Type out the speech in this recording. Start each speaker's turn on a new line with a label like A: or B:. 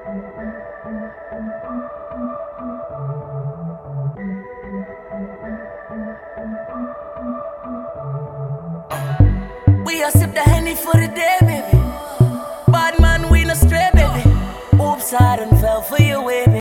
A: We a sip the Henny for the day, baby. Bad man, we no stray, baby. Oops, I done fell for you, baby.